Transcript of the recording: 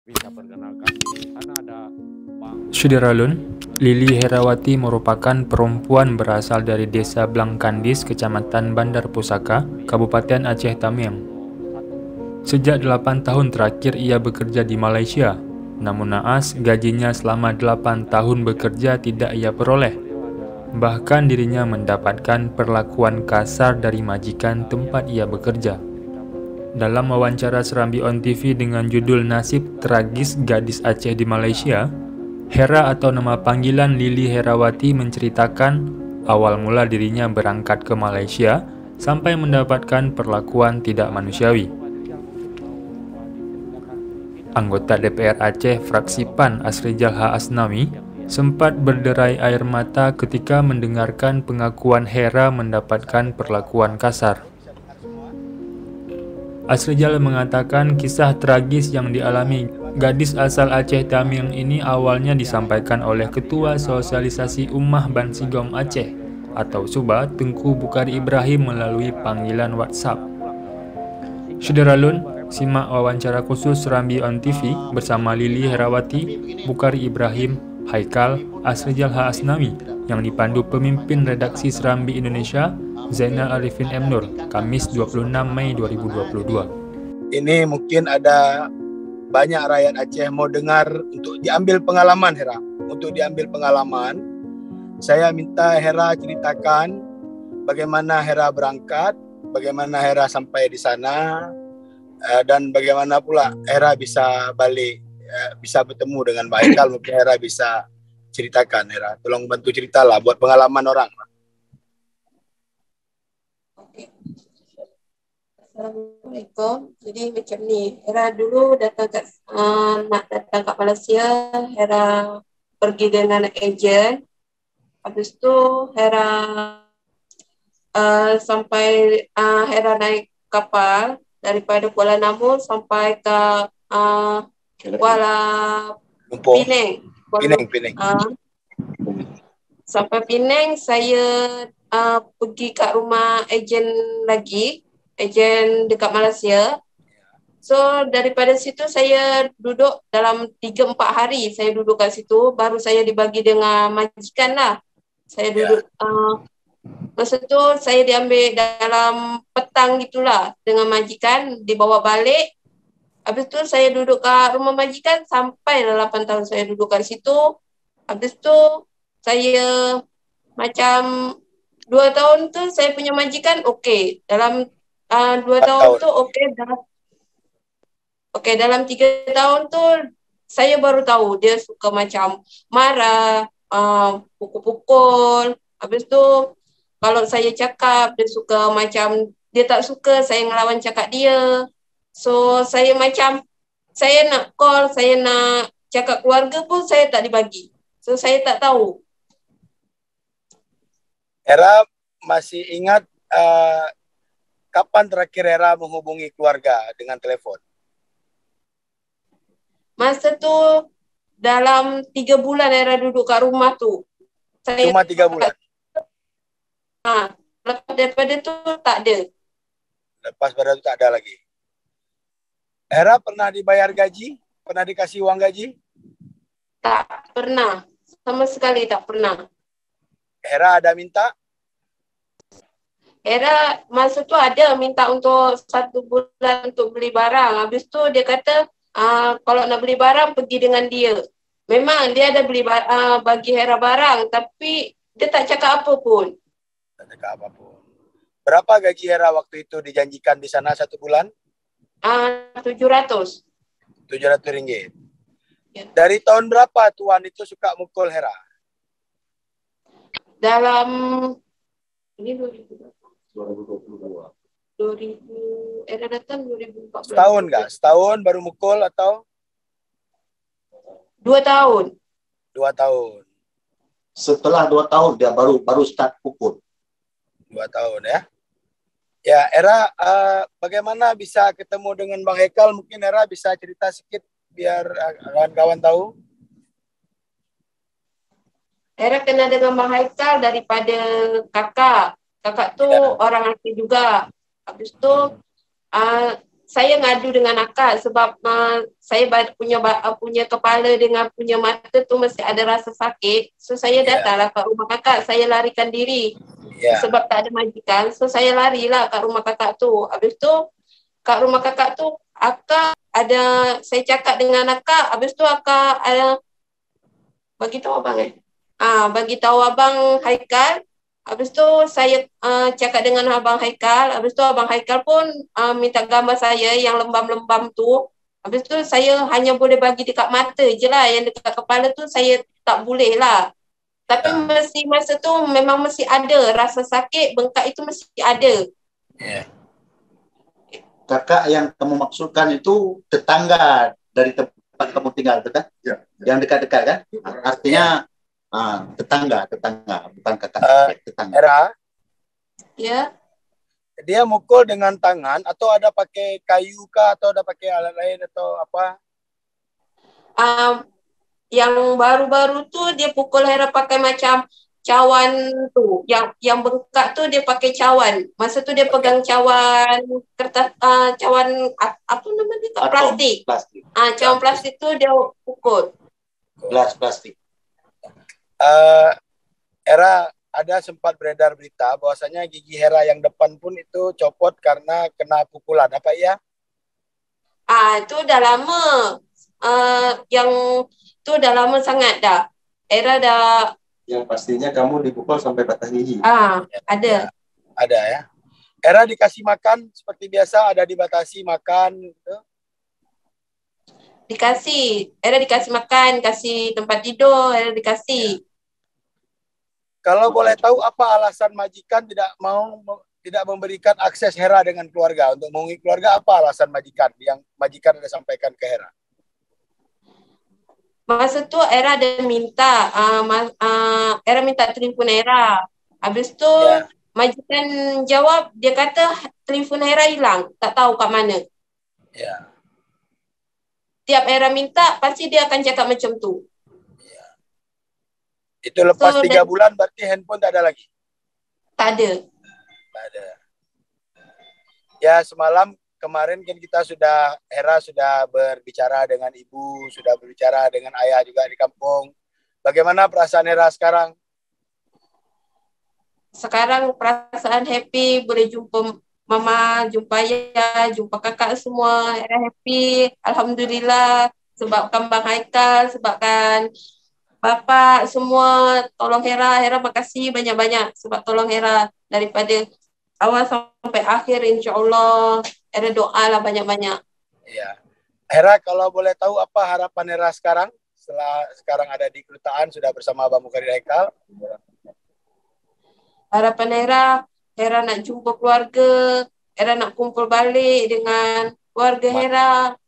Bisa perkenalkan di sana ada Bang Syederalun, Lili Herawati merupakan perempuan berasal dari Desa Blangkandis, Kecamatan Bandar Pusaka, Kabupaten Aceh Tamiang. Sejak 8 tahun terakhir ia bekerja di Malaysia, namun naas gajinya selama 8 tahun bekerja tidak ia peroleh. Bahkan dirinya mendapatkan perlakuan kasar dari majikan tempat ia bekerja. Dalam wawancara Serambi On TV dengan judul Nasib Tragis Gadis Aceh di Malaysia, Hera atau nama panggilan Lili Herawati menceritakan awal mula dirinya berangkat ke Malaysia sampai mendapatkan perlakuan tidak manusiawi. Anggota DPR Aceh fraksi PAN Asrijal H. Asnawi sempat berderai air mata ketika mendengarkan pengakuan Hera mendapatkan perlakuan kasar. Asrijal mengatakan kisah tragis yang dialami gadis asal Aceh Tamiang ini awalnya disampaikan oleh Ketua Sosialisasi Ummah Bansigom Aceh atau Suba Tengku Bukari Ibrahim melalui panggilan WhatsApp. Syederalun, simak wawancara khusus Serambi On TV bersama Lili Herawati, Bukari Ibrahim, Haikal, Asrijal H. Asnawi yang dipandu pemimpin redaksi Serambi Indonesia, Zainal Arifin M. Nur, Kamis 26 Mei 2022. Ini mungkin ada banyak rakyat Aceh mau dengar untuk diambil pengalaman Hera. Untuk diambil pengalaman, saya minta Hera ceritakan bagaimana Hera berangkat, bagaimana Hera sampai di sana, dan bagaimana pula Hera bisa balik, bisa bertemu dengan Mbak Haikal. Mungkin Hera bisa ceritakan, Hera. Tolong bantu ceritalah buat pengalaman orang. Assalamualaikum. Jadi macam ni, Hera dulu nak datang kat Malaysia, Hera pergi dengan ejen. Habis tu Hera sampai Hera naik kapal daripada Kuala Namu sampai ke Kuala Lumpur. Penang. Penang. Sampai Penang, saya pergi kat rumah ejen lagi, ejen dekat Malaysia. So daripada situ saya duduk dalam 3-4 hari saya duduk kat situ, baru saya dibagi dengan majikan lah. Saya duduk masa tu saya diambil dalam petang gitulah dengan majikan, dibawa balik. Habis tu saya duduk kat rumah majikan sampai 8 tahun saya duduk kat situ. Habis tu saya macam 2 tahun tu saya punya majikan okey. Dalam 2 tahun tu okey dah. Okey, dalam 3 tahun tu saya baru tahu dia suka macam marah, pukul-pukul. Habis tu kalau saya cakap dia suka macam dia tak suka saya ngelawan cakap dia. So saya macam saya nak call, saya nak cakap keluarga pun saya tak dibagi. So saya tak tahu. Hera masih ingat kapan terakhir Hera menghubungi keluarga dengan telefon? Masa tu dalam 3 bulan Hera duduk kat rumah tu. Cuma 3 bulan? Lepas daripada tu tak ada. Lepas daripada tu tak ada lagi. Hera pernah dibayar gaji? Pernah dikasih uang gaji? Tak pernah. Sama sekali tak pernah. Hera ada minta? Hera masa tu ada minta untuk 1 bulan untuk beli barang. Habis tu dia kata kalau nak beli barang pergi dengan dia. Memang dia ada bagi Hera barang tapi dia tak cakap apa pun. Tak cakap apa pun. Berapa gaji Hera waktu itu dijanjikan di sana 1 bulan? 700. 700 ringgit. Ya. Dari tahun berapa tuan itu suka mukul Hera? Dalam ini 2022. Hera datang 2014. Setahun kah? Setahun baru mukul atau? 2 tahun. 2 tahun. Setelah 2 tahun dia baru start pukul. 2 tahun ya. Ya, Hera bagaimana bisa ketemu dengan Bang Haikal? Mungkin Hera bisa cerita sedikit biar kawan-kawan tahu. Hera kenal dengan Bang Haikal daripada kakak. Kakak tu orang Aceh juga. Habis tu saya ngadu dengan akak sebab saya punya kepala dengan punya mata tu mesti ada rasa sakit. So saya datanglah kat rumah kakak, saya larikan diri. Sebab tak ada majikan. So saya larilah kat rumah kakak tu. Habis tu kat rumah kakak tu akak ada, saya cakap dengan akak, habis tu akak ada bagi tahu abang bagi tahu abang Haikal. Habis tu saya cakap dengan abang Haikal. Habis tu abang Haikal pun minta gambar saya yang lembam-lembam tu. Habis tu saya hanya boleh bagi dekat mata je lah. Yang dekat kepala tu saya tak boleh lah. Tapi masa tu memang mesti ada. Rasa sakit, bengkak itu mesti ada. Kakak yang kamu maksudkan itu tetangga dari tempat kamu tinggal, betul kan? Yang dekat-dekat kan? Artinya tetangga, bukan kakak, tetangga. Hera, dia mukul dengan tangan atau ada pakai kayu kah atau ada pakai alat lain atau apa? Yang baru-baru tu dia pukul Hera pakai macam cawan tu. Yang bengkak tu dia pakai cawan. Masa tu dia pegang cawan kertas, cawan apa nama dia? Plastik. Cawan plastik tu dia pukul. Gelas plastik. Hera, ada sempat beredar berita bahwasanya gigi Hera yang depan pun itu copot karena kena pukulan. Apa iya? Itu dah lama. Yang tu dah lama sangat dah. Hera dah. Yang pastinya kamu dipukul sampai patah gigi. Ada. Ada ya. Hera dikasih makan seperti biasa, ada dibatasi makan gitu? Dikasih. Hera dikasih makan, kasih tempat tidur, Hera dikasih. Kalau boleh tahu apa alasan majikan tidak memberikan akses Hera dengan keluarga untuk menghubungi keluarga, apa alasan majikan yang majikan ada sampaikan ke Hera? Masa tu Hera ada minta Hera minta telefon Hera. Habis tu majikan jawab, dia kata telefon Hera hilang, tak tahu kat mana. Tiap Hera minta pasti dia akan cakap macam tu. Itu lepas 3 bulan berarti handphone tak ada lagi? Tak ada. Tak ada. Ya, semalam kemarin kan Hera sudah berbicara dengan ibu, sudah berbicara dengan ayah juga di kampung. Bagaimana perasaan Hera sekarang? Sekarang perasaan happy, boleh jumpa mama, jumpa ayah, jumpa kakak semua. Hera happy, alhamdulillah. Sebabkan Bang Haikal, sebabkan Bapak semua tolong Hera. Hera makasih banyak-banyak sebab tolong Hera daripada awal sampai akhir, insya-Allah. Hera doa lah banyak-banyak. Ya. Hera, kalau boleh tahu apa harapan Hera sekarang setelah sekarang ada di kedutaan sudah bersama Abang Mukarrir Haikal? Harapan Hera nak jumpa keluarga, Hera nak kumpul balik dengan keluarga Hera.